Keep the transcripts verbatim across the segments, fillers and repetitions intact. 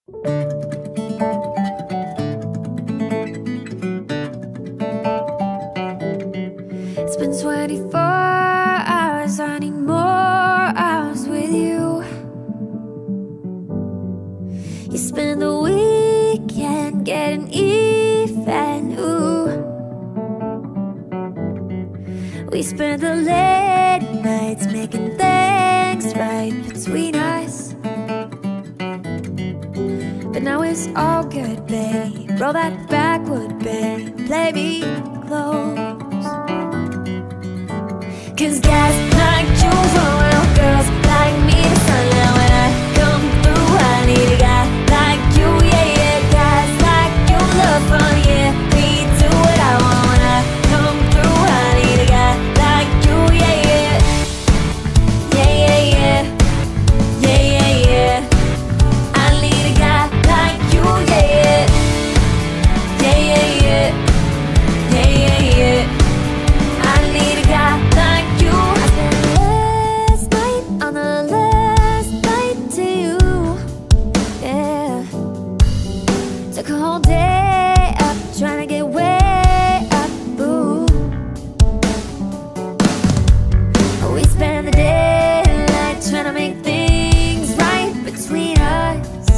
It's been twenty-four hours, I need more hours with you. You spend the weekend getting even, ooh. We spend the late nights making things right between us. But now it's all good, babe. Roll that backwood, babe. Play me close. Cause guys like you run around girls like me to sunlight. When I come through, I need a guy like you, yeah, yeah. Guys like you love fun, yeah. Me do what I want. When I come through, I need a guy like you, yeah, yeah. Yeah, yeah, yeah. Yeah, yeah, yeah. I need a guy like you, yeah, yeah. Yeah, yeah, yeah. Yeah, yeah, yeah. I need a guy like you. I spent last night on the last night to you, yeah. Took a whole day up, trying to get way up, boo. We spent the daylight trying to make things right between us.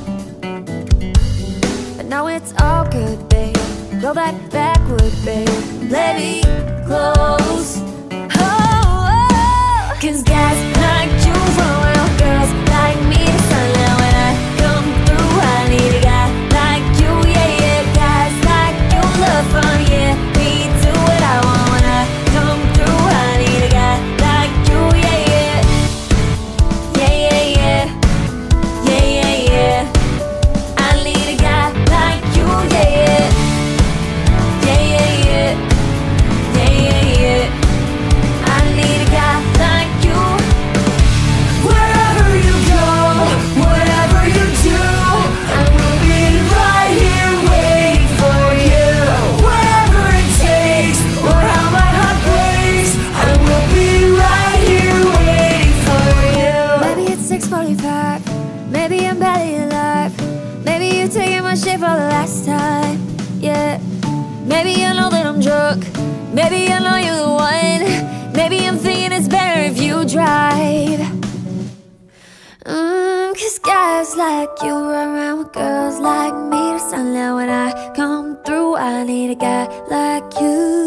But now it's all good, babe. Roll that backward, babe. Let me close. Oh, oh. Cause guys like you run around girls like me to sunlight. When I come through, I need a guy like you, yeah, yeah. Guys like you love fun, yeah. Me do what I want. When I come through, I need a guy like you, yeah, yeah. Yeah, yeah, yeah. Yeah, yeah, yeah. I need a guy like you, yeah, yeah. Yeah, yeah, yeah. Yeah, yeah, yeah. I need a guy like you. Wherever you go, whatever you do, I will be right here waiting for you. Whatever it takes, or how my heart breaks, I will be right here waiting for you. Maybe it's six forty-five, maybe I'm barely alive. Maybe you're taking my shit for the last time, yeah. Maybe I know that I'm drunk, maybe I know you're the one. Maybe I'm thinking it's better if you drive. mm, Cause guys like you run around with girls like me to sunlight. When I come through, I need a guy like you.